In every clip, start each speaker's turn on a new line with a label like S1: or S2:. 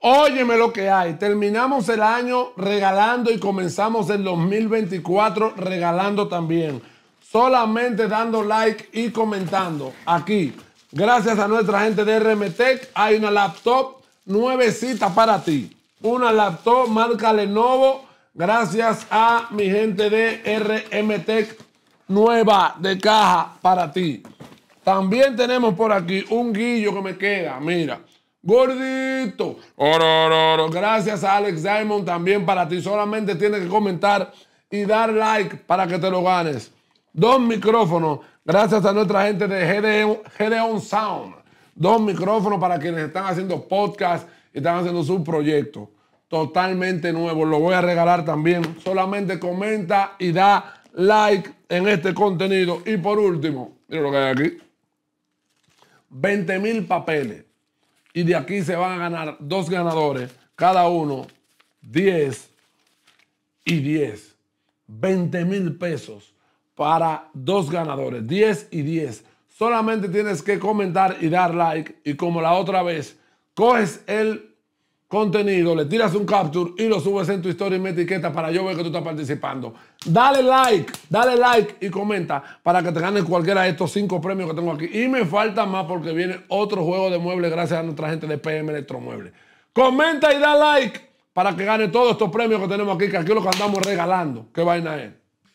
S1: Óyeme lo que hay. Terminamos el año regalando y comenzamos el 2024 regalando también. Solamente dando like y comentando. Aquí, gracias a nuestra gente de RMTech, hay una laptop nuevecita para ti. Una laptop marca Lenovo, gracias a mi gente de RMTech, nueva de caja para ti. También tenemos por aquí un guillo que me queda, mira. Gordito. Gracias a Alex Diamond también para ti. Solamente tienes que comentar y dar like para que te lo ganes. 2 micrófonos. Gracias a nuestra gente de Gedeon Sound. 2 micrófonos para quienes están haciendo podcast y están haciendo sus proyectos. Totalmente nuevos. Lo voy a regalar también. Solamente comenta y da like en este contenido. Y por último, mira lo que hay aquí. 20,000 papeles. Y de aquí se van a ganar 2 ganadores, cada uno 10 y 10. 20,000 pesos para 2 ganadores, 10 y 10. Solamente tienes que comentar y dar like. Y como la otra vez, coges el contenido, le tiras un capture y lo subes en tu historia y me etiqueta para yo ver que tú estás participando. Dale like y comenta para que te ganes cualquiera de estos 5 premios que tengo aquí. Y me falta más porque viene otro juego de muebles gracias a nuestra gente de PM Electromuebles. Comenta y da like para que gane todos estos premios que tenemos aquí, que aquí es lo que andamos regalando. ¿Qué vaina es?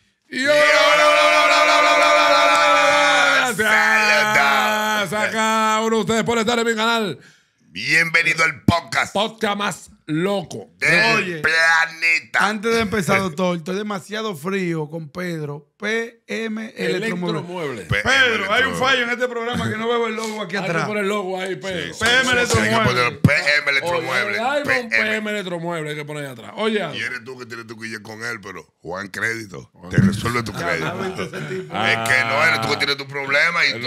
S1: Gracias a cada uno de ustedes por estar en mi canal.
S2: Bienvenido al podcast
S1: Más loco
S2: del planeta.
S3: Antes de empezar, doctor, estoy demasiado frío con Pedro. PM Electromuebles. Pedro, hay un fallo en este programa que no veo el logo aquí atrás.
S1: Hay que poner el logo ahí, Pedro.
S3: PM Electromuelles.
S2: PM Electromuelles.
S1: Hay un PM Electromuelles hay que poner ahí atrás. Oye.
S2: Y eres tú que tienes tu quilla con él, pero Juan Crédito te resuelve tu crédito. Es que no eres tú que tienes tu problema y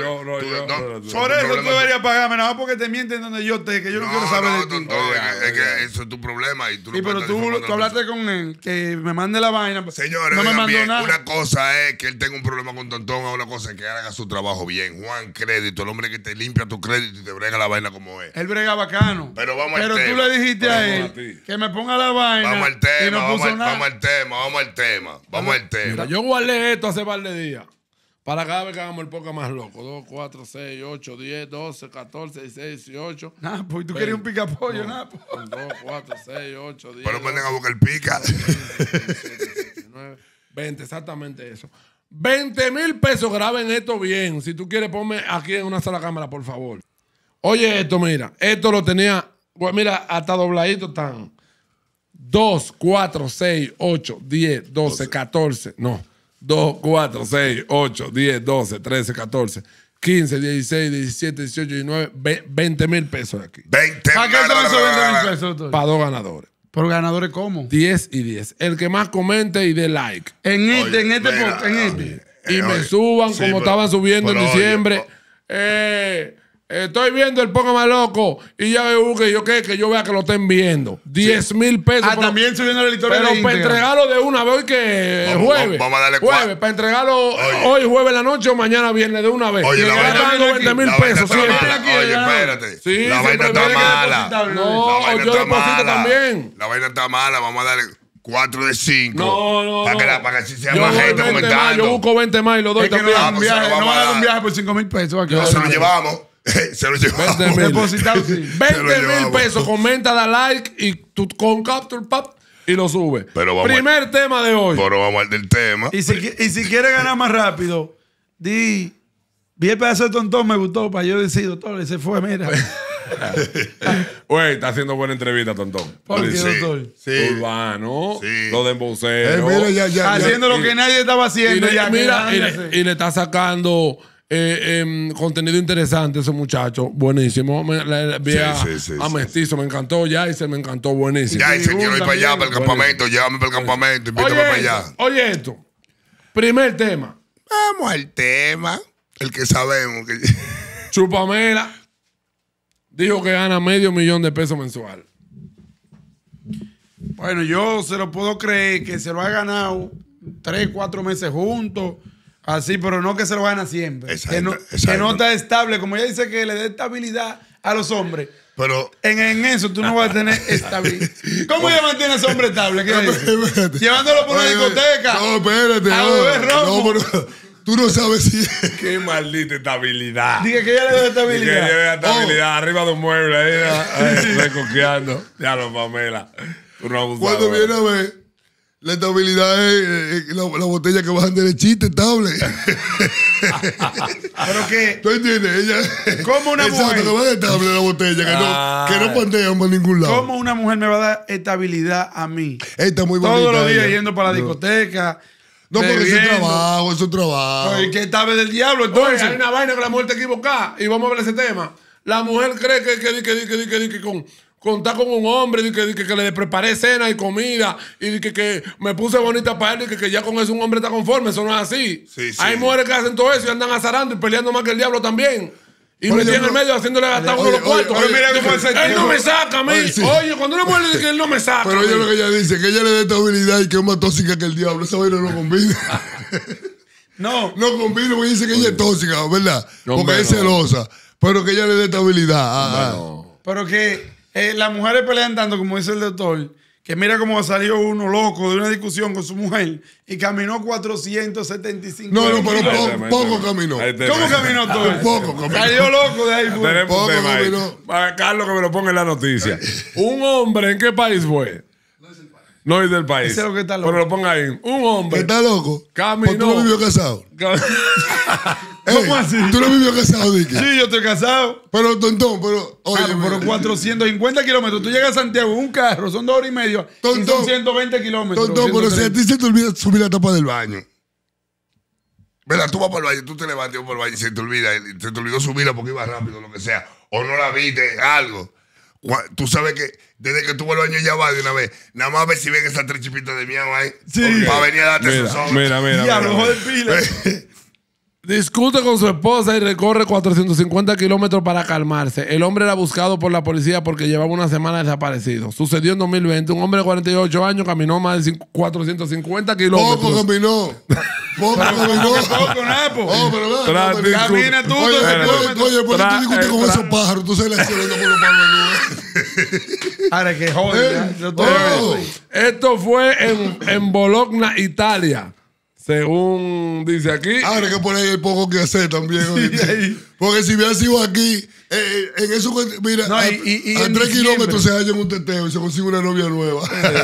S3: Por eso tú deberías pagarme, nada más porque te mienten donde yo esté, que yo no quiero saber de ti.
S2: Es que eso es tu problema. Y tú
S3: pero tú hablaste con él, que me mande la vaina.
S2: Señores,
S3: no me mandó nada.
S2: Una cosa es que él tenga un problema con Tontón, una cosa es que haga su trabajo bien. Juan Crédito, el hombre que te limpia tu crédito y te brega la vaina como es.
S3: Él brega bacano.
S2: Pero vamos al
S3: tema. Pero tú le dijiste a él que me ponga la vaina.
S2: Vamos al tema,
S3: y no
S2: vamos
S3: al tema.
S1: Mira, yo guardé esto hace par de días. Para cada vez que hagamos el podcast más loco. 2, 4, 6, 8, 10, 12, 14, 16, 18.
S3: Nah, pues tú querías un picapollo,
S1: no,
S3: nah.
S1: 2, 4, 6, 8, 10.
S2: Pero manden a buscar el pica.
S1: 19, 20, exactamente eso. 20,000 pesos, graben esto bien. Si tú quieres, ponme aquí en una sola cámara, por favor. Oye esto, mira. Esto lo tenía, mira, hasta dobladito están. 2, 4, 6, 8, 10, 12, 14. No. 2, 4, 6, 8, 10, 12, 13, 14, 15, 16, 17, 18, 19, 20,000 pesos de aquí.
S2: 20.
S3: ¿Para qué te hizo 20,000 pesos, doctor?
S1: Para 2 ganadores.
S3: ¿Pero ganadores cómo?
S1: 10 y 10. El que más comente y dé like.
S3: En este.
S1: Y me suban como estaban subiendo en diciembre. Estoy viendo el Poca Más Loco y ya veo que yo vea que lo estén viendo. 10,000 pesos.
S3: Ah, también subiendo la historia.
S1: Pero para entregarlo de una vez hoy que jueves.
S2: Vamos a darle
S1: jueves. Para entregarlo hoy jueves en la noche o mañana viernes de una vez.
S2: Oye, la vaina
S1: dando 20,000 pesos.
S2: Oye, espérate.
S1: Sí,
S2: la vaina está mala.
S1: No, yo deposito también.
S2: La vaina está mala. Vamos a darle 4 de 5.
S1: No.
S2: Para que así sea más gente comentando.
S1: Yo busco 20 más y lo doy también.
S3: No va a dar un viaje por 5,000 pesos.
S2: No, se lo llevamos. Se lo llevamos.
S1: 20,000 pesos. Comenta, da like y tú con capture pap y lo sube. Primer tema de hoy.
S2: Pero vamos al del tema.
S3: Y si quieres ganar más rápido, vi el pedazo de Tontón, me gustó, para yo decir, doctor, se fue, mira.
S1: Güey, está haciendo buena entrevista, Tontón.
S3: ¿Por qué, doctor?
S2: Sí.
S1: Urbano,
S2: sí.
S1: Lo de embocero.
S3: Haciendo lo que nadie estaba haciendo.
S1: Y le está sacando contenido interesante a ese muchacho. Buenísimo. Vi a Mestizo, me encantó. Yaiser me encantó, buenísimo.
S2: Yaiser, quiero ir para allá, para el campamento. Llévame para el campamento. Invítame para allá.
S1: Oye esto. Primer tema.
S2: Vamos al tema. El que sabemos.
S1: Chupamela dijo que gana $500,000 de pesos mensual.
S3: Bueno, yo se lo puedo creer que se lo ha ganado 3, 4 meses juntos. Así, pero no que se lo gana siempre.
S2: Exacto,
S3: que no está estable. Como ella dice que le dé estabilidad a los hombres.
S2: Pero
S3: en eso tú no vas a tener estabilidad. ¿Cómo ella mantiene a ese hombre estable? Llevándolo por una discoteca.
S4: No, espérate.
S3: A beber romo.
S4: No, pero tú no sabes si...
S2: qué maldita estabilidad.
S3: Dije que ella le dé estabilidad.
S2: Que ella le dé estabilidad arriba de un mueble ahí recoqueando. Ya lo, Pamela. Tú no abusas.
S4: Cuando viene a ver, la estabilidad es la botella que bajan derechita, estable.
S3: Pero que...
S4: ¿Tú entiendes? Ella...
S3: ¿Cómo una
S4: Exacto,
S3: mujer?
S4: que va estable la botella, que no pandean por ningún lado.
S3: ¿Cómo una mujer me va a dar estabilidad a mí?
S4: Está muy bonita.
S3: Todos los días
S4: ella.
S3: yendo para la discoteca.
S4: No, porque es
S3: bebiendo.
S4: su trabajo.
S3: Ay, ¿qué estable del diablo
S1: Oye,
S3: entonces?
S1: hay una vaina que la mujer está equivocada. Y vamos a ver ese tema. La mujer cree que con estar con un hombre, que le preparé cena y comida, y que me puse bonita para él, y que ya con eso un hombre está conforme. Eso no es así.
S2: Sí, sí.
S1: Hay mujeres que hacen todo eso y andan azarando y peleando más que el diablo también. Y
S4: Oye,
S1: me en el
S4: pero-
S1: medio haciéndole gastar uno los cuartos.
S4: oye,
S3: mira cómo ese
S1: Él no
S3: tipo-
S1: me saca a mí.
S4: Oye, sí.
S1: Oye, cuando una mujer dice que él no me saca.
S4: Pero
S1: a
S4: ella
S1: mí.
S4: lo que ella dice, que ella le dé estabilidad y que es más tóxica que el diablo. Esa vaina no combina.
S3: No.
S4: No combina porque dice que ella es tóxica, ¿verdad?
S1: No,
S4: Porque
S1: hombre,
S4: es
S1: no.
S4: celosa. Pero que ella le dé estabilidad.
S3: Pero que las mujeres pelean tanto, como dice el doctor, que mira cómo salió uno loco de una discusión con su mujer y caminó 475
S4: No, pero
S3: kilómetros.
S4: poco caminó.
S3: ¿Cómo caminó tú?
S4: Poco caminó.
S3: Salió loco de ahí. Fue.
S2: Tenemos
S4: Poco
S2: un tema ahí.
S4: caminó.
S2: Para Carlos, que me lo ponga en la noticia.
S1: Un hombre, ¿en qué país fue?
S2: No es del país.
S3: Ese es lo que está loco.
S2: Pero lo ponga ahí. Un
S4: ¿Que
S2: hombre.
S4: está loco?
S1: Caminó.
S4: ¿O tú no vivió casado?
S3: ¿Cómo así?
S4: ¿Tú no vivió casado, Dicky?
S3: Sí, yo estoy casado.
S4: Pero, tontón, pero... Oye,
S3: Claro, pero 450 kilómetros. Tú llegas a Santiago en un carro, son 2 horas y media. Y
S4: Tontón.
S3: son 120 kilómetros.
S4: Tontón, pero si a
S3: 130.
S4: ti se te olvida subir la tapa del baño. ¿Verdad? Tú vas para el baño, tú te levantas por el baño y se te olvidó subirla porque iba rápido, lo que sea. O no la viste, algo. Tú sabes que desde que tú vas al baño ya va de una vez. Nada más ver si ven esas 3 chipitas de miau ahí.
S3: Sí.
S4: Para venir a darte
S2: Mira,
S4: esos ojos.
S2: mira.
S3: Diablo, ojo de pila.
S1: Discute con su esposa y recorre 450 kilómetros para calmarse. El hombre era buscado por la policía porque llevaba una semana desaparecido. Sucedió en 2020. Un hombre de 48 años caminó más de 450 kilómetros.
S4: Poco caminó. Poco caminó.
S3: Poco, Napo.
S4: Oh, pero
S2: Tras
S4: pero-
S3: Camina tú,
S4: Oye,
S3: todo ese
S4: oye,
S3: kilómetro.
S4: oye, pero tú discutes con esos pájaros, tú sales haciendo por los pájaros.
S3: Ahora que joder.
S4: Oh.
S1: Esto fue en Bologna, Italia. Según dice aquí.
S4: Ahora que por ahí hay poco que hacer también. ¿oíste?
S3: ahí.
S4: Porque si hubiera sido aquí, en eso, mira,
S3: No,
S4: a
S3: y
S4: 3
S3: en diciembre.
S4: kilómetros se halla en un teteo y se consigue una novia nueva.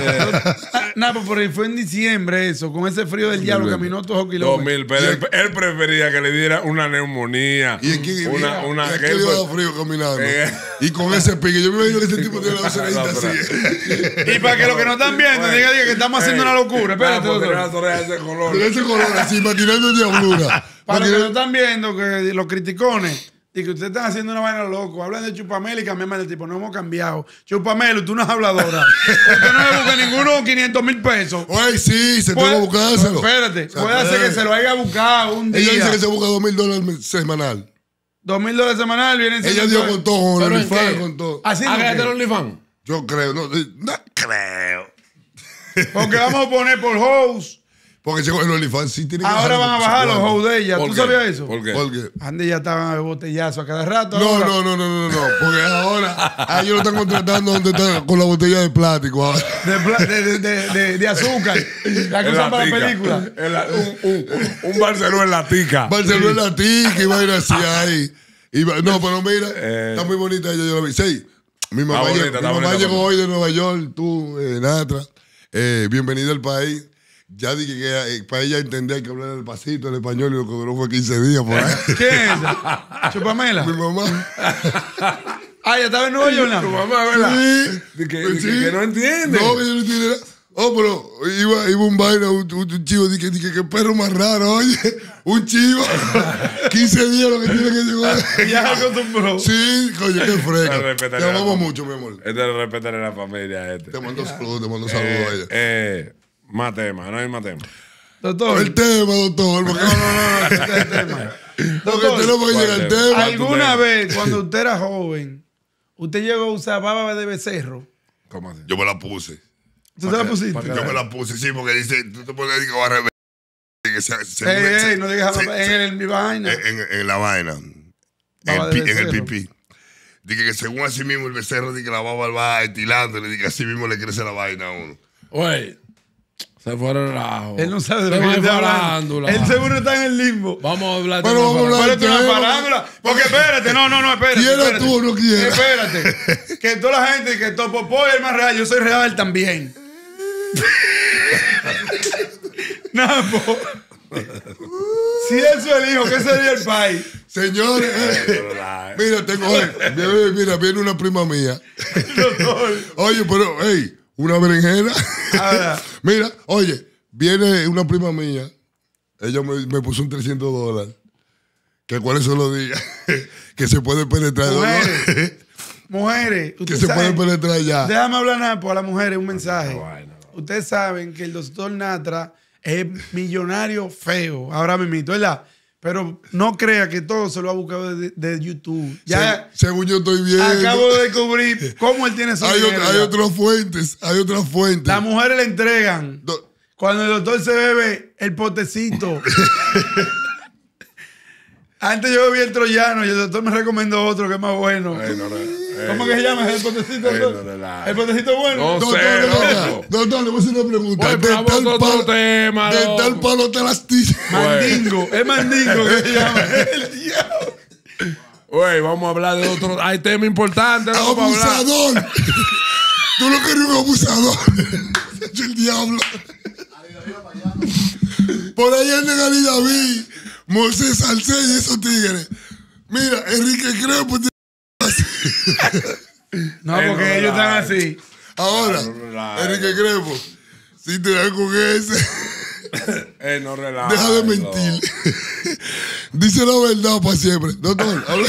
S3: Napo, pero fue en diciembre eso, con ese frío del diablo, caminó todos los kilómetros.
S2: 2000, pero él prefería que le diera una neumonía.
S4: Y aquí,
S2: una
S4: aquí le iba a dar frío caminando. Y con ese pique, yo me imagino que ese tipo tiene la oceanita así.
S3: Y para que los que no están viendo, diga que estamos haciendo una locura. Espérate, doctor.
S4: De ese color, así, maquinando diablura.
S3: Para los que no están viendo, que los criticones, y que ustedes están haciendo una vaina loco, hablan de Chupamelo y cambiamos del tipo, no hemos cambiado. Chupamelo, tú no eres habladora. Usted no le busca ninguno 500,000 pesos.
S4: Oye, sí, se tuvo que buscárselo.
S3: Espérate,
S4: Se
S3: puede hacer
S4: puede.
S3: que se lo haya buscado un
S4: Ella dice
S3: día.
S4: que se busca $2,000 semanal.
S3: $2,000 semanal vienen
S4: Ella dio con todo, con
S1: ¿Pero
S4: el
S1: en
S4: OnlyFans,
S1: qué?
S4: con todo.
S3: Así no
S1: Hágate el
S3: que-
S1: OnlyFans.
S4: Yo creo, no creo.
S3: Porque vamos a poner por host.
S4: Porque el OnlyFans sí tiene que
S3: Ahora van a bajar los hosts de ella. ¿Tú sabías eso?
S2: ¿Por qué?
S4: Porque
S3: Antes ya estaban de botellazo a cada rato.
S4: no,
S3: ahora.
S4: no. Porque ahora a ellos lo están contratando donde están con la botella de plástico. Ahora.
S3: De azúcar. La que
S2: En
S3: usan para la
S2: tica.
S3: película.
S2: Un Barcelona en la tica.
S4: Barcelona la tica y va a ir así ahí. No, pero mira, está muy bonita ella, yo la vi. Sí, mi mamá,
S2: bonita,
S4: llegó,
S2: está
S4: mi mamá
S2: bonita,
S4: llegó
S2: bonita.
S4: hoy de Nueva York, tú, Natra. Bienvenida al país. Ya dije que para ella entender hay que hablar el pasito, el español, y lo que duró fue 15 días por ahí.
S3: ¿Quién es esa? Chupamela.
S4: Mi mamá.
S3: Ah, ya estaba en Nueva York.
S2: Tu
S3: ¿no?
S2: mamá, ¿verdad?
S4: Sí.
S2: Que no entiende.
S4: No, que yo no entiendo nada. Oh, pero iba un vaina, un chivo, dije, que perro más raro, oye. Un chivo. 15 días lo que tiene que llegar.
S3: Ya se acostumbró.
S4: Sí, coño, qué
S2: Te
S4: fresca.
S2: respetaré
S4: Te
S2: la
S4: amamos
S2: mamá.
S4: mucho, mi amor.
S2: Este le respetaré a la familia a este.
S4: Te mando saludos a ella.
S2: Más tema, no hay más tema.
S3: Doctor.
S4: El tema, doctor. Porque,
S3: No, este es el tema.
S4: porque
S3: Doctor,
S4: tenemos que llegar al tema.
S3: ¿alguna vez cuando usted era joven, usted llegó a usar baba de becerro?
S2: ¿Cómo así?
S4: Yo me la puse.
S3: ¿Tú se la pusiste?
S4: Yo me la puse, sí, porque dice, tú te puedes decir que va a rever. Que
S3: Ey, no digas
S4: sí,
S3: en mi vaina.
S4: en la vaina.
S3: Baba
S4: En
S3: de
S4: el
S3: becerro.
S4: pipí. Dije que según así mismo el becerro que la baba va estilando, le dije así mismo le crece la vaina a uno.
S1: Güey, se fueron relajo.
S3: Él no sabe de lo que está hablando. Él seguro está en el limbo.
S1: Vamos a hablar
S3: Pero vamos a hablar de una farándula. Porque espérate, no, espérate.
S4: ¿Quieres tú o no quieres?
S3: Espérate. Que toda la gente, que Topopo es el más real, yo soy real también. Napo. Si eso es el hijo, ¿qué sería el país?
S4: Señores, mira, viene una prima mía. Oye, pero, hey, una berenjena. Mira, oye, viene una prima mía. Ella me puso un $300. Que cuáles son los días que se puede penetrar.
S3: Mujeres,
S4: que se puede penetrar ya.
S3: Déjame hablar, Napo, a las mujeres un mensaje. Ustedes saben que el doctor Natra es millonario feo, ahora mismo, ¿verdad? Pero no crea que todo se lo ha buscado de YouTube. Ya,
S4: según yo estoy viendo.
S3: acabo de descubrir cómo él tiene su dinero.
S4: Hay otras fuentes.
S3: Las mujeres le entregan cuando el doctor se bebe el potecito. Antes yo bebía el troyano y el doctor me recomendó otro que es más bueno. ¿Cómo que se llama el potecito? ¿El potecito bueno?
S1: No sé,
S4: doctor, le voy a hacer una pregunta.
S1: De
S4: tal palo te las tiras.
S3: Mandingo. Es mandingo que se llama. El diablo.
S1: Güey, vamos a hablar de otro. Hay tema importante.
S4: Abusador. Tú no querías un abusador. El diablo. Por ahí anda Gary David, Moisés Salcé y esos tigres. Mira, Enrique Crepo.
S3: No, porque ellos están así.
S4: Ahora, Enrique Crepo, si te dan con ese,
S1: no relaja.
S4: deja de mentir. Dice la verdad para siempre. Doctor, habla.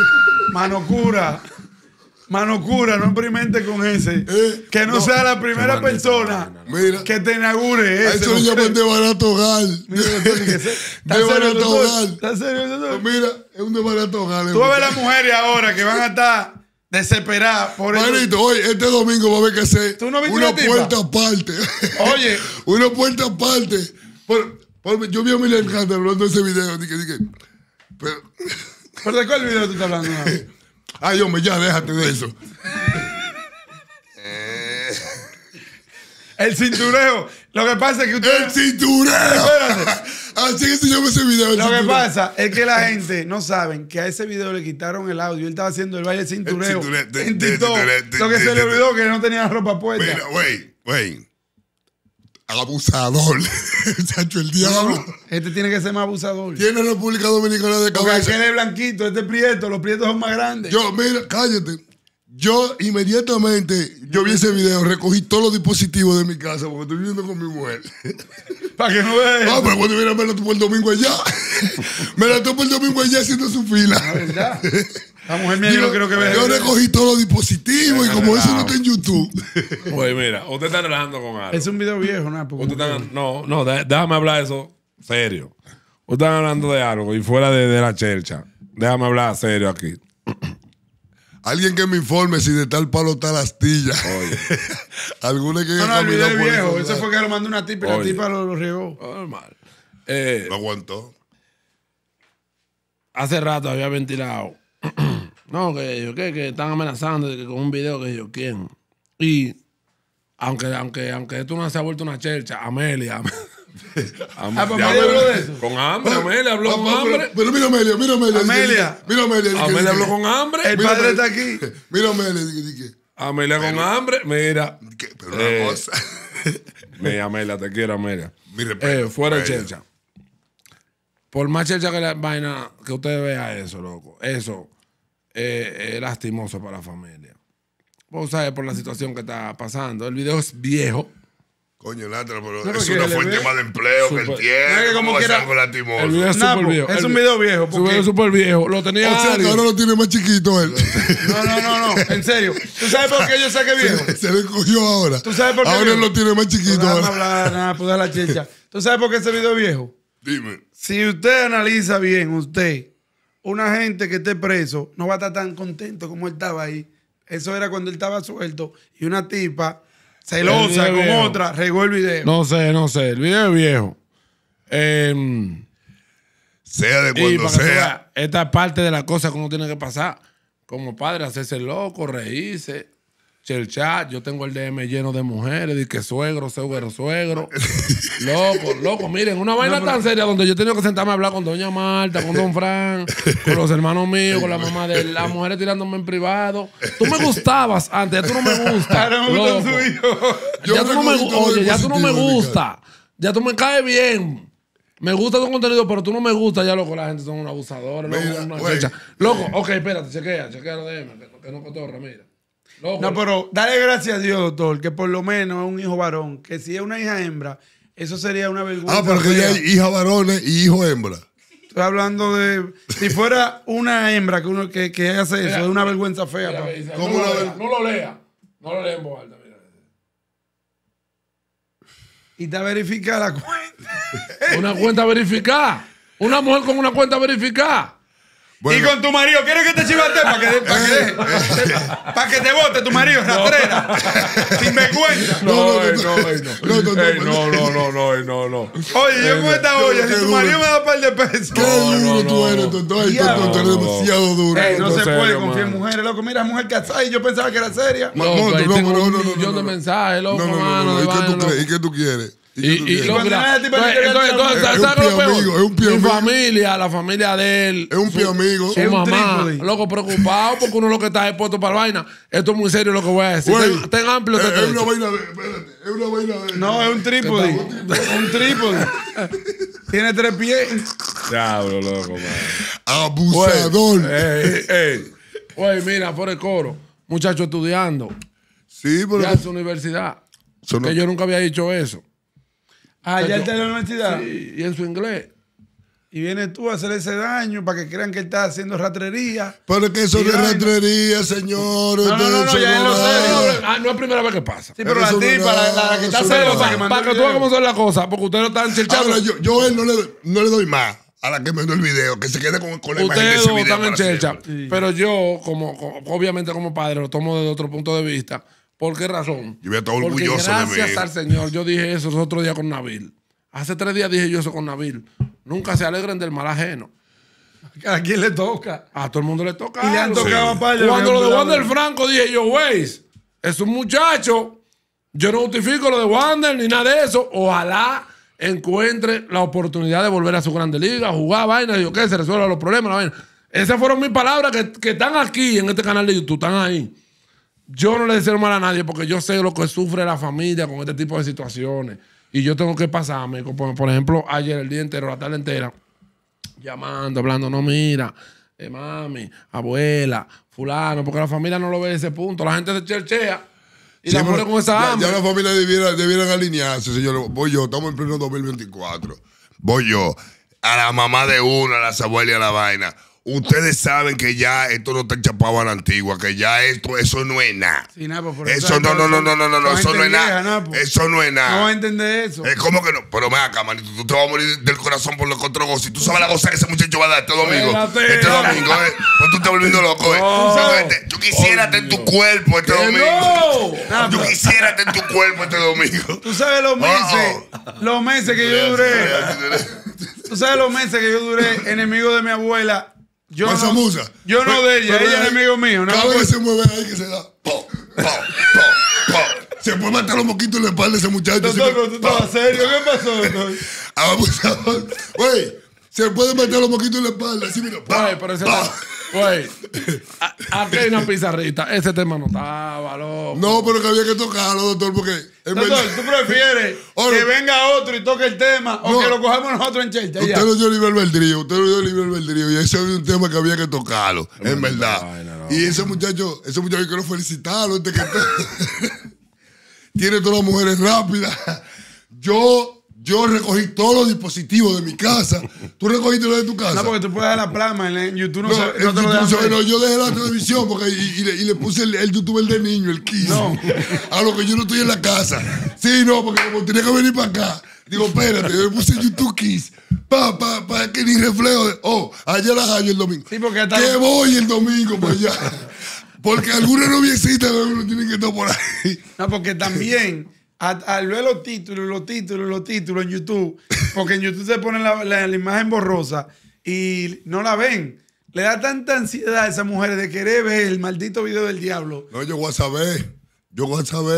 S3: Mano cura, no experimente con ese. Que no sea la primera persona que te inaugure ese.
S4: A eso le llaman de barato hogar.
S3: De barato hogar. ¿Estás serio, doctor?
S4: Mira, es un de barato hogar.
S3: Tú vas a ver las mujeres ahora que van a estar desesperadas por eso.
S4: Manito, oye, este domingo va a haber que hacer
S3: una
S4: puerta aparte.
S3: Oye.
S4: Una puerta aparte. Yo vi a Miguel Canta hablando de ese video. Dije,
S3: ¿Pero de cuál video tú estás hablando?
S4: Ay, hombre, ya déjate de eso.
S3: El cintureo. Lo que pasa es que usted...
S4: ¡El cintureo!
S3: Espérate.
S4: Así que se llama ese video.
S3: Lo que pasa es que la gente no saben que a ese video le quitaron el audio. Él estaba haciendo el baile cintureo en TikTok. Lo que se le olvidó que no tenía ropa puesta.
S4: Mira, güey. Abusador. Chacho, el diablo.
S3: No, este tiene que ser más abusador.
S4: Tiene República Dominicana de cabeza.
S3: Porque aquel es blanquito, este es prieto. Los prietos son más grandes.
S4: Mira, cállate. Yo inmediatamente, yo vi ese video, recogí todos los dispositivos de mi casa porque estoy viviendo con mi mujer.
S3: Para que no veas.
S4: No, pero cuando viene me la topo el domingo allá. Me la topo el domingo allá haciendo su fila.
S3: La verdad. La mujer mía yo no quiero que vea.
S4: Yo recogí todos los dispositivos y como eso no está en YouTube.
S1: Oye, mira, usted está relajando con algo.
S3: Es un video viejo, ¿no?
S1: Déjame hablar de eso serio. Usted está hablando de algo y fuera de la chelcha. Déjame hablar serio aquí.
S4: Alguien que me informe si de tal palo está la astilla.
S1: Oye.
S4: Alguna que
S3: No, el video es viejo. Eso fue que lo mandó una tipa y la tipa lo regó.
S1: Normal.
S4: Lo aguantó.
S1: Hace rato había ventilado. No, que están amenazando de que con un video que yo quién. Y aunque esto no se ha vuelto una chelcha, Amelia.
S3: Amelia habló de eso.
S1: Con hambre, Amelia habló con hambre.
S4: Pero mira Amelia.
S1: Amelia habló con hambre.
S3: El padre está aquí.
S4: Mira Amelia.
S1: Amelia con hambre, mira.
S4: Pero una cosa.
S1: Mira, Amelia, te quiero, Amelia.
S4: Mire,
S1: fuera de chelcha. Por más chelcha que la vaina, que usted vea eso, loco. Eso es lastimoso para la familia. Vos sabés por la situación que está pasando. El video es viejo.
S4: Coño, Natra, pero
S3: No,
S4: es una fuente más de empleo que él tiene.
S3: Como
S4: ¿Cómo va a ser
S3: quiera,
S4: algo lastimoso?
S1: El video es súper viejo.
S3: Es un video viejo.
S1: Su video es súper viejo. Lo tenía
S4: O sea, que ahora lo tiene más chiquito él.
S3: No. En serio. ¿Tú sabes por qué yo sé que es viejo?
S4: Se le cogió ahora.
S3: ¿Tú sabes por qué?
S4: Ahora él lo tiene más chiquito.
S3: No,
S4: ahora.
S3: hablar nada, pues la chicha. ¿Tú sabes por qué ese video es viejo?
S4: Dime.
S3: Si usted analiza bien, una gente que esté preso no va a estar tan contento como él estaba ahí. Eso era cuando él estaba suelto y una tipa celosa con otra regó el video.
S1: No sé. El video es viejo.
S4: Sea de cuando sea.
S1: Esta es parte de la cosa que uno tiene que pasar. como padre, hacerse loco, reírse. El chat, yo tengo el DM lleno de mujeres, de que suegro. Loco, miren, una vaina tan seria donde yo he tenido que sentarme a hablar con doña Marta, con don Fran, con los hermanos míos, con la mamá de las mujeres tirándome en privado. Tú me gustabas antes, ya tú no me gustas. Ya tú no me gustas. Ya tú me caes bien. Me gusta tu contenido, pero tú no me gustas. Ya, loco, la gente son unos abusadores. Loco, ok, espérate, chequea los DM, que no cotorra, mira.
S3: No, pero dale gracias a Dios, doctor, que por lo menos es un hijo varón. Que si es una hija hembra, eso sería una vergüenza.
S4: Pero que ya hay hija varones y hijo hembra.
S3: Estoy hablando de... Si fuera una hembra que hace eso, es una vergüenza fea.
S1: Mira, no lo lea en voz alta, mira.
S3: Y te verifica la cuenta.
S1: Una cuenta verificada. Una mujer con una cuenta verificada.
S3: Bueno. Y con tu marido, ¿quieres que te chivate para que te vote tu marido, rastrera? Sin vergüenza.
S1: No.
S3: Oye, yo con esta olla, si tu marido me da un par de pesos.
S4: Qué duro tú eres, doctor. Tú eres demasiado duro.
S3: No se puede confiar en mujeres, loco. Mira, mujer casada y yo pensaba que era seria.
S1: No, un millón de mensajes, loco, mano.
S4: ¿Y qué tú quieres?
S1: Y lo mira, es un pie amigo. Mi familia, la familia de él.
S4: Es un pie amigo.
S1: Su mamá, loco, preocupado porque uno lo que está expuesto para la vaina. Esto es muy serio lo que voy a decir. Ten amplio.
S4: Es una vaina de. Espérate. Es una vaina de.
S3: No, es un trípode. Un trípode. Tiene 3 pies.
S1: Diablo, loco, man.
S4: Abusador.
S1: Oye, mira, por el coro. Muchacho estudiando.
S4: Sí, pero.
S1: Ya en su universidad. Que yo nunca había dicho eso.
S3: Ya está en la universidad.
S1: Sí, y en su inglés.
S3: Y vienes tú a hacer ese daño para que crean que él está haciendo ratrería.
S4: Pero es que eso no es ratrería, señor.
S3: No, ya es lo serio.
S1: No es la primera vez que pasa.
S3: Sí, pero la tipa, la que está celosa,
S1: para que tú veas cómo son las cosas, porque ustedes lo están cherchando.
S4: Ahora, yo a él no le doy más a la que me dio el video, que se quede con la imagen de ese video.
S1: Ustedes están en chercha. Pero yo, obviamente como padre, lo tomo desde otro punto de vista. ¿Por qué razón?
S4: Yo voy a estar orgulloso de mí.
S1: Gracias al Señor, yo dije eso los otros días con Nabil. Hace 3 días dije yo eso con Nabil. Nunca se alegren del mal ajeno.
S3: ¿A quién le toca?
S1: A todo el mundo le toca.
S3: Y le han tocado a Paya.
S1: Cuando lo de Wander Franco dije yo, Weiss, es un muchacho. Yo no justifico lo de Wander ni nada de eso. Ojalá encuentre la oportunidad de volver a su grande liga, jugar vaina, digo, ¿qué? Se resuelvan los problemas, la vaina. Esas fueron mis palabras que están aquí en este canal de YouTube, están ahí. Yo no le deseo mal a nadie porque yo sé lo que sufre la familia con este tipo de situaciones. Y yo tengo que pasarme, por ejemplo, ayer el día entero, la tarde entera, llamando, hablando, no, mira, mami, abuela, fulano, porque la familia no lo ve a ese punto. La gente se cherchea y la pone con esa hambre.
S4: Ya la familia debieran alinearse, señor. Voy yo, estamos en pleno 2024. Voy yo, a la mamá de uno, a las abuelas y a la vaina. Ustedes saben que ya esto no está enchapado a la antigua, que ya eso no es nada.
S3: Sí, Napo,
S4: no, eso no es nada. Eso no es nada.
S3: No va a entender eso.
S4: ¿Cómo que no? Pero ven acá, manito, tú te vas a morir del corazón por los otros gozos. Tú sabes la goza que ese muchacho va a dar este domingo. Este domingo, pues tú estás volviendo loco, Yo quisiera estar en tu cuerpo este domingo. Yo quisiera estar en tu cuerpo este domingo.
S3: Tú sabes los meses que yo duré. Tú sabes los meses que yo duré enemigo de mi abuela. Yo no de ella, ella es enemigo mío.
S4: Cada vez que se mueve ahí que se da. Se puede matar los moquitos en la espalda de ese muchacho.
S3: Doctor, ¿tú estás serio? ¿Qué pasó, doctor?
S4: Abusador. Güey, se puede matar los moquitos en la espalda. Así, mira.
S1: Pero ese güey, aquí hay una pizarrita. Ese tema no estaba, loco.
S4: No, pero que había que tocarlo, doctor, porque...
S3: Doctor, ¿tú prefieres que venga otro y toque el tema o que lo cojamos nosotros en chercha?
S4: Usted no dio libre albedrío. Y ese es un tema que había que tocarlo, en verdad. Y ese muchacho, yo quiero felicitarlo. Tiene todas las mujeres rápidas. Yo recogí todos los dispositivos de mi casa. ¿Tú recogiste lo de tu casa?
S3: No, porque tú puedes dar la plasma en YouTube. No te lo dejan ver.
S4: No, yo dejé la televisión porque, y le puse el youtuber de niño, el Kiss.
S3: No.
S4: A lo que yo no estoy en la casa. Sí, no, porque como tenía que venir para acá. Digo, espérate, yo le puse YouTube Kiss. Para que ni reflejo de... allá las hallo el domingo.
S3: Sí, porque
S4: que voy el domingo para allá. Porque alguna noviecita no tienen que estar por ahí.
S3: No, porque también... Al ver los títulos en YouTube, porque en YouTube se pone la imagen borrosa y no la ven. le da tanta ansiedad a esas mujeres de querer ver el maldito video del diablo.
S4: No, yo voy a saber. Yo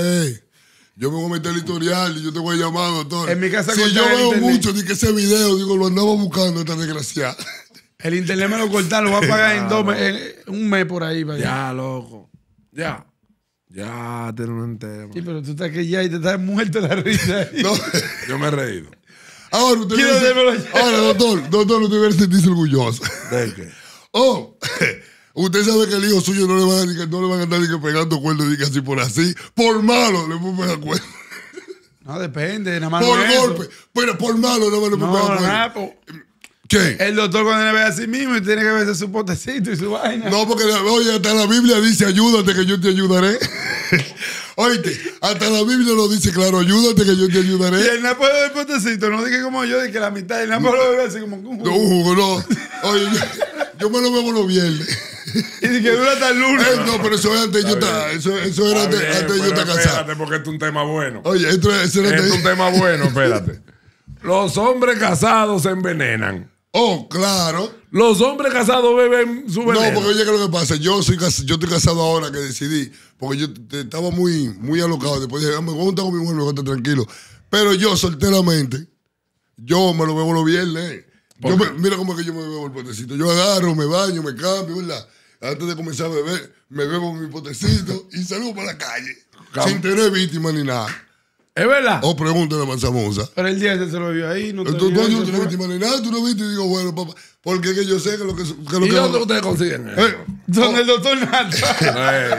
S4: me voy a meter el historial y yo te voy a llamar, doctor.
S3: En mi casa
S4: si
S3: cortan
S4: yo
S3: el
S4: veo
S3: internet.
S4: mucho de que ese video, digo, lo andaba buscando esta desgraciada.
S3: El internet me lo cortaron, lo va a pagar en un mes por ahí.
S1: Ya, loco. Ya, tiene un entero.
S3: Sí, pero tú estás que ya y te estás muerto de la risa.
S4: No.
S1: Yo me he reído.
S4: Ahora, usted
S3: Quiero dérmelo ya.
S4: ahora, doctor, usted debe sentirse orgulloso.
S1: ¿De qué?
S4: Oh, usted sabe que el hijo suyo no le van a andar ni que pegando cuernos ni que así por así. Por malo le puede pegar cuernos.
S3: No, depende, nada más
S4: Por
S3: no es
S4: golpe.
S3: eso.
S4: Pero por malo no me le puede pegar
S3: No,
S4: cuernos.
S3: nada, po.
S4: ¿Qué?
S3: El doctor cuando le ve a sí mismo y tiene que verse su potecito y su vaina.
S4: No, porque oye, hasta la Biblia dice, ayúdate que yo te ayudaré. Oíste, hasta la Biblia lo dice, claro, ayúdate que yo te
S3: Y
S4: ayudaré.
S3: el Napo del potecito, no dije como yo, de que la mitad, el Napo lo ve así como un
S4: No, Hugo, no. Oye, yo me lo bebo los viernes.
S3: Y de que dura hasta el lunes.
S4: No, pero eso es antes yo estar, eso era antes yo estar casado.
S1: Espérate, porque es un tema bueno.
S4: Oye, esto era
S1: Es un tema bueno, espérate. Los hombres casados se envenenan.
S4: Oh, claro.
S1: Los hombres casados beben su veneno.
S4: No, porque oye, ¿qué es lo que pasa? Yo estoy casado ahora que decidí, porque yo estaba muy alocado. Después dije, me voy a juntar con mi mujer, me voy a estar tranquilo. Pero yo, solteramente, yo me lo bebo los viernes. Mira cómo es que yo me bebo el potecito. Yo agarro, me baño, me cambio, ¿verdad? Antes de comenzar a beber, me bebo mi potecito y salgo para la calle. Sin tener víctima ni nada.
S1: ¿Es verdad?
S4: O pregúntale a Manzamosa.
S3: Pero el día ese se lo vio ahí. No
S4: Tú
S3: tenía-
S4: no tienes víctima ni nada, tú no viste y digo, bueno, papá, porque es que yo sé que lo que...
S1: ¿Y dónde ustedes consiguen eso?
S3: Donde el doctor Nata.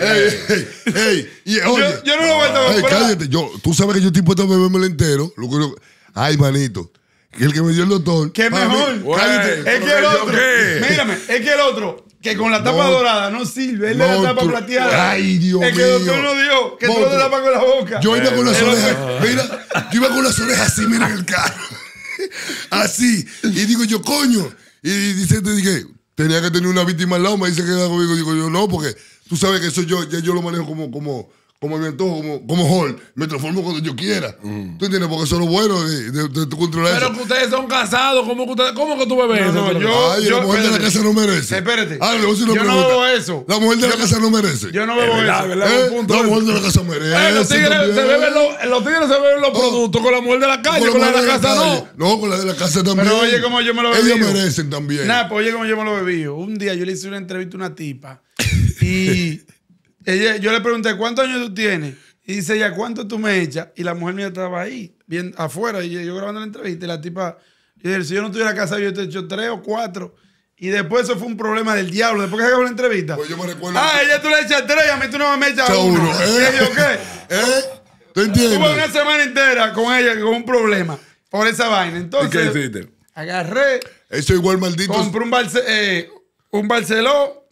S4: Y, oye,
S3: yo no lo voy a comprar.
S4: cállate, tú sabes que yo estoy puesto a bebérmelo entero. Ay, manito, que el que me dio el doctor.
S3: ¿Qué
S4: para
S3: mejor?
S4: mí,
S1: Güey,
S4: cállate.
S3: Es que el
S1: ¿Pero
S3: otro,
S1: qué?
S3: mírame, es que el otro, que con la tapa
S4: No.
S3: dorada no sirve, es de la
S4: No,
S3: tapa
S4: tú-
S3: plateada.
S4: Ay, Dios
S3: es que el doctor
S4: mío.
S3: no dio, que tú
S4: Monstruo.
S3: lo tapas con la boca.
S4: Yo iba con las
S3: el
S4: orejas,
S3: otro-
S4: mira, yo iba con las orejas así, mira, en el carro. Así. Y digo yo, coño. Y dije, tenía que tener una víctima al lado, me dice que era conmigo. Digo yo, no, porque tú sabes que eso ya yo lo manejo como mi antojo, como Hall. Me transformo cuando yo quiera. ¿Tú entiendes? Porque eso es lo bueno de tu controlar
S1: Pero
S4: eso.
S1: que ustedes son casados, ¿cómo que tú bebes
S3: No,
S1: eso?
S3: no, yo-
S4: Ay, la mujer de la
S3: espérate.
S4: casa no merece.
S3: Espérate.
S4: Ah, le voy a hacer una
S3: Yo no
S4: pregunta.
S3: bebo eso.
S4: La mujer de la casa no merece.
S3: Yo no
S1: Es
S3: bebo
S1: verdad,
S3: eso.
S1: ¿verdad? Un punto
S4: La
S1: de-
S4: mujer de la casa merece.
S1: Los tigres
S4: también.
S1: se beben los productos con la mujer de la calle, con la de la casa
S4: calle.
S1: no.
S4: No, con la de la casa también.
S3: Pero oye, como yo me lo bebí.
S4: Ellas merecen también.
S3: Nah, pues oye, como yo me lo bebí. Un día yo le hice una entrevista a una tipa y yo le pregunté, ¿cuántos años tú tienes? Y dice ella, ¿cuánto tú me echas? Y la mujer mía estaba ahí, bien afuera, y yo grabando la entrevista. Y la tipa, yo dije, si yo no estuviera casado, yo te echo 3 o 4. Y después eso fue un problema del diablo. Después que acabó la entrevista.
S4: Pues yo me recuerdo.
S3: Ella tú le echas 3 y a mí tú no me echas
S4: Echa
S3: 1.
S4: uno,
S3: Y yo, ¿qué?
S4: ¿Tú entiendes?
S3: Tuve una semana entera con ella con un problema por esa vaina.
S1: ¿Y
S3: Entonces,
S1: qué hiciste?
S3: agarré,
S4: Eso igual maldito.
S3: compré un Barceló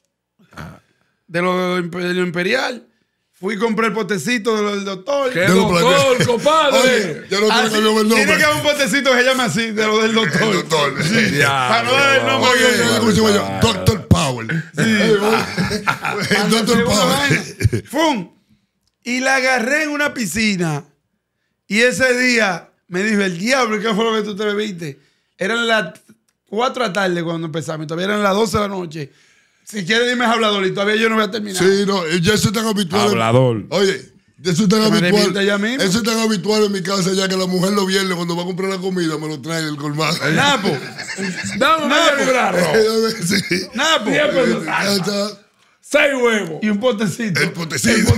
S3: de lo imperial. Fui y compré el potecito de lo del doctor.
S1: ¿Qué
S4: De los
S1: doctor,
S4: planes.
S1: compadre?
S4: Oye, ya no tiene
S3: Así,
S4: que cambiar el nombre.
S3: tiene que haber un potecito que se llame así, de lo del doctor.
S4: El doctor.
S3: Para no dar el nombre.
S4: Oye, ¿cómo se llama? Doctor Power. El Doctor Power.
S3: ¡Fum! Y la agarré en una piscina. Y ese día me dijo, el diablo, ¿qué fue lo que tú te bebiste? Eran las 4 de la tarde cuando empezamos. Y todavía eran las 12 de la noche. Si quieres, dime hablador. Y todavía yo no voy a terminar.
S4: Sí, no, ya eso es tan habitual.
S1: Hablador.
S4: Oye, eso es tan
S3: Que me
S4: habitual.
S3: reviente ella misma.
S4: Eso es tan habitual en mi casa ya que la mujer los viernes cuando va a comprar la comida me lo trae del colmado.
S3: Napo.
S1: Dame medio librarlo.
S4: Sí.
S3: Napo.
S1: 10 pesos.
S4: Ya está.
S1: 6 huevos.
S3: Y un potecito.
S4: El potecito.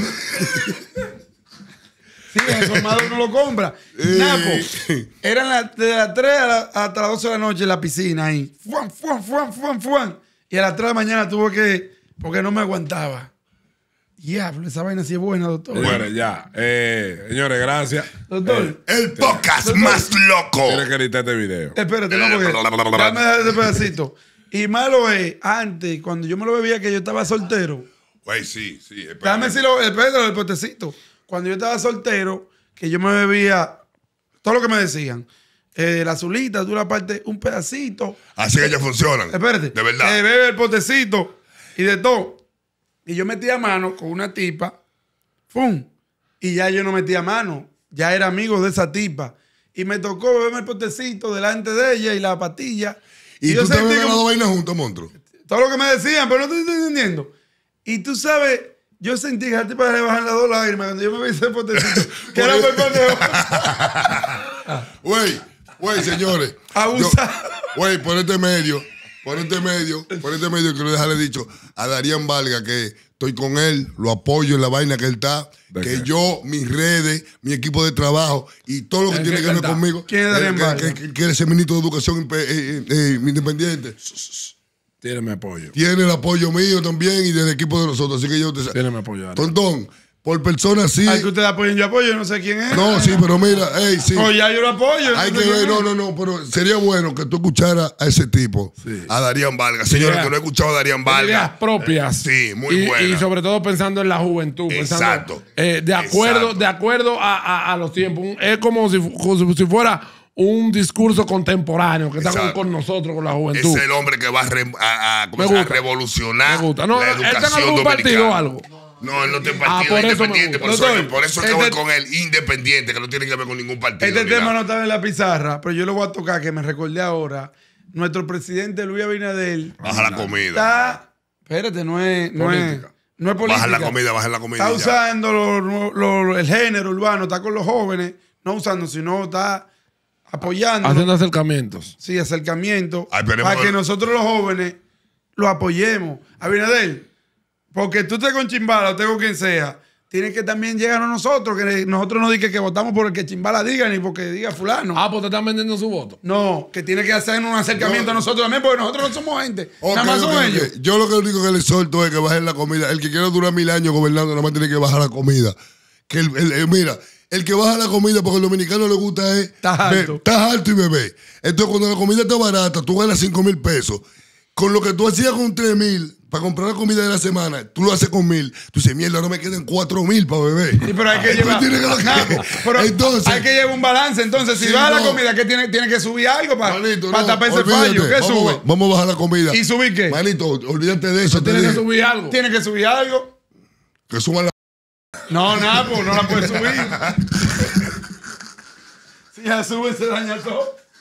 S3: Sí, el colmado no lo compra. Napo. Eran de las 3 hasta las 12 de la noche en la piscina ahí. Fuan, fuan, fuan, fuan, fuan. Y a las 3 de la mañana tuve que... Porque no me aguantaba. Diablo, esa vaina sí es buena, doctor.
S1: Bueno, ya. Señores, gracias.
S3: Doctor.
S4: El podcast más loco.
S1: Tienes que editar este video.
S3: Espérate, no, porque... Dame ese pedacito. Y malo es, antes, cuando yo me lo bebía, que yo estaba soltero.
S4: Güey, sí.
S3: Déjame decirlo, espérate, el potecito. Cuando yo estaba soltero, que yo me bebía todo lo que me decían. La azulita, tú la parte un pedacito.
S4: Así que ellas funcionan.
S3: Espérate.
S4: De verdad.
S3: Bebe el potecito y de todo. Y yo metía mano con una tipa. ¡Fum! Y ya yo no metía mano. Ya era amigo de esa tipa. Y me tocó beberme el potecito delante de ella y la patilla.
S4: ¿Y
S3: yo
S4: tú te
S3: sentí
S4: ves
S3: como-
S4: la vaina juntos, monstruo?
S3: todo lo que me decían, pero no te estoy entendiendo. Y tú sabes, yo sentí que al tipo le bajan las 2 lágrimas cuando yo me vi ese potecito, que era muy pendejo.
S4: Güey, señores.
S3: Abusado.
S4: Güey, por este medio quiero dejarle dicho a Darían Vargas que estoy con él, lo apoyo en la vaina que él está, que yo, mis redes, mi equipo de trabajo y todo lo que tiene que ver conmigo.
S3: ¿Quién es Darían Vargas?
S4: Que quiere ser ministro de Educación independiente.
S1: Tiene mi apoyo.
S4: Tiene el apoyo mío también y del equipo de nosotros, así que yo te
S1: Tiene mi apoyo.
S4: Tontón, por personas sí.
S3: Hay que ustedes apoyen, yo apoyo, no sé quién es.
S4: No, sí, pero mira, sí.
S3: No, ya yo lo apoyo.
S4: Hay que ver, no, pero sería bueno que tú escucharas a ese tipo, a Darían Vargas. Señores, que no he escuchado a Darían Vargas.
S1: Ideas propias.
S4: Sí, muy buenas.
S1: Y sobre todo pensando en la juventud.
S4: Exacto.
S1: De acuerdo a los tiempos. Es como si fuera un discurso contemporáneo que está con nosotros, con la juventud.
S4: Es el hombre que va a revolucionar
S1: la educación dominicana. O algo.
S4: No, él no está en partido independiente. Por eso es que voy con él, independiente, que no tiene que ver con ningún partido.
S3: Este tema no está en la pizarra, pero yo lo voy a tocar, que me recordé ahora. Nuestro presidente Luis Abinader.
S4: Baja la comida.
S3: Espérate, no es política.
S4: Baja la comida.
S3: Está usando el género urbano, está con los jóvenes, no usando, sino está apoyando.
S1: Haciendo acercamientos.
S3: Sí, acercamientos. Para que nosotros los jóvenes lo apoyemos. Abinader, porque tú estés con Chimbala o estés con quien sea, tiene que también llegar a nosotros, que nosotros no digan que votamos por el que Chimbala diga ni porque diga fulano.
S1: Pues te están vendiendo su voto.
S3: No, que tiene que hacer un acercamiento a nosotros también, porque nosotros no somos gente. Nada más son ellos.
S4: Yo lo único que le solto es que bajen la comida. El que quiera durar 1000 años gobernando, nada más tiene que bajar la comida. Que mira, el que baja la comida porque al dominicano le gusta es
S3: estás
S4: alto y bebé. Entonces, cuando la comida está barata, tú ganas 5,000 pesos. Con lo que tú hacías con 3,000 para comprar la comida de la semana, tú lo haces con 1,000. Tú dices, mierda, no me quedan 4,000 para beber.
S3: Sí, pero hay que llevar.
S4: Entonces,
S3: hay que llevar un balance. Entonces, si baja la comida, ¿qué tiene que subir algo para tapar ese fallo? ¿Qué sube?
S4: Vamos a bajar la comida.
S3: ¿Y subir qué?
S4: Manito, olvídate de eso.
S1: Tiene que subir algo.
S3: Tiene que subir algo.
S4: Que suban la.
S3: No, nada, pues no la puedes subir. Si ya sube, se daña todo.